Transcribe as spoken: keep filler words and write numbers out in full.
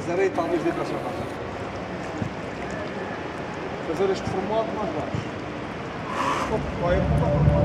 areia talvez dê para ser mais alto. Fazer este formato mais baixo. Vai,